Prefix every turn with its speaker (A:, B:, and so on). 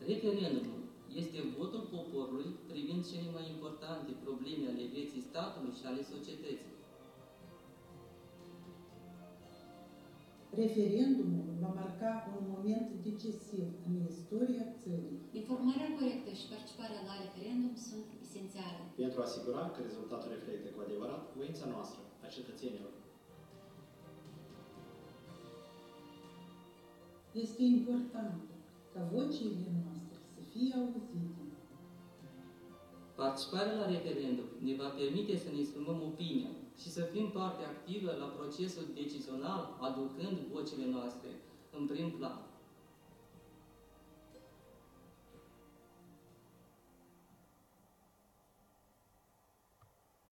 A: Referendumul este votul poporului privind cele mai importante probleme ale vieții statului și ale societății.
B: Referendumul va marca un moment decisiv în istoria țării.
C: Informarea corectă și participarea la referendum sunt esențiale.
D: Pentru a asigura că rezultatul reflectă cu adevărat voința noastră, a cetățenilor.
B: Este important ca vocile noastre să fie auzite.
A: Participarea la referendum ne va permite să ne exprimăm opinia și să fim parte activă la procesul decizional, aducând vocile noastre în prim plan.